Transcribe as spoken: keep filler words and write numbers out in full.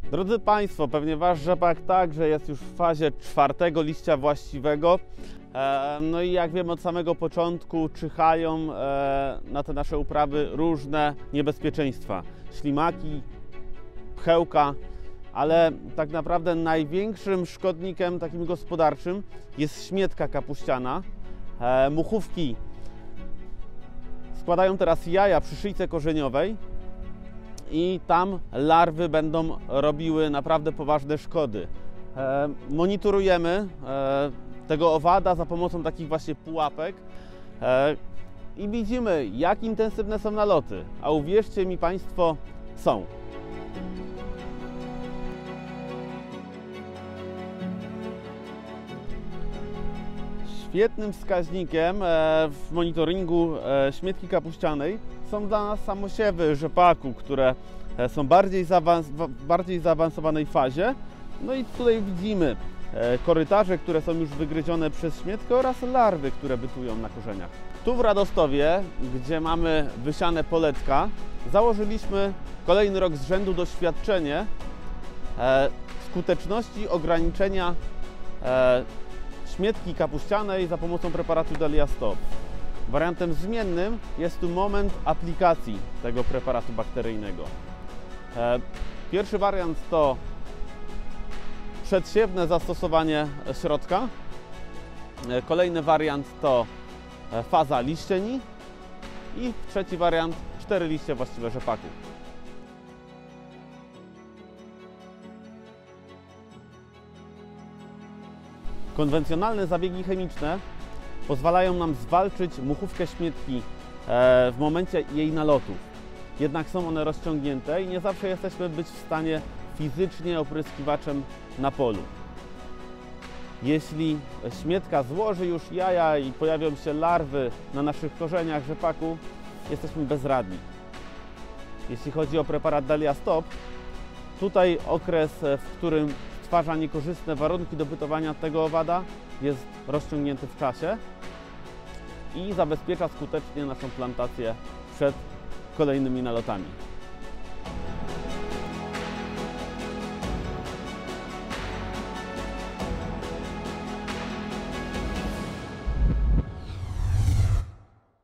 Drodzy Państwo, pewnie Wasz rzepak także jest już w fazie czwartego liścia właściwego. No i jak wiemy, od samego początku czyhają na te nasze uprawy różne niebezpieczeństwa. Ślimaki, pchełka, ale tak naprawdę największym szkodnikiem takim gospodarczym jest śmietka kapuściana. Muchówki składają teraz jaja przy szyjce korzeniowej i tam larwy będą robiły naprawdę poważne szkody. Monitorujemy tego owada za pomocą takich właśnie pułapek i widzimy, jak intensywne są naloty, a uwierzcie mi Państwo, są. Świetnym wskaźnikiem w monitoringu śmietki kapuścianej są dla nas samosiewy rzepaku, które są bardziej zaawans w bardziej zaawansowanej fazie. No i tutaj widzimy korytarze, które są już wygryzione przez śmietkę oraz larwy, które bytują na korzeniach. Tu w Radostowie, gdzie mamy wysiane poletka, założyliśmy kolejny rok z rzędu doświadczenie skuteczności ograniczenia śmietki kapuścianej za pomocą preparatu Dalia Stop. Wariantem zmiennym jest tu moment aplikacji tego preparatu bakteryjnego. Pierwszy wariant to przedsiewne zastosowanie środka. Kolejny wariant to faza liścieni i trzeci wariant cztery liście właściwe rzepaku. Konwencjonalne zabiegi chemiczne pozwalają nam zwalczyć muchówkę śmietki w momencie jej nalotów. Jednak są one rozciągnięte i nie zawsze jesteśmy być w stanie fizycznie opryskiwaczem na polu. Jeśli śmietka złoży już jaja i pojawią się larwy na naszych korzeniach rzepaku, jesteśmy bezradni. Jeśli chodzi o preparat Dalia Stop, tutaj okres, w którym stwarza niekorzystne warunki do bytowania tego owada, jest rozciągnięty w czasie i zabezpiecza skutecznie naszą plantację przed kolejnymi nalotami.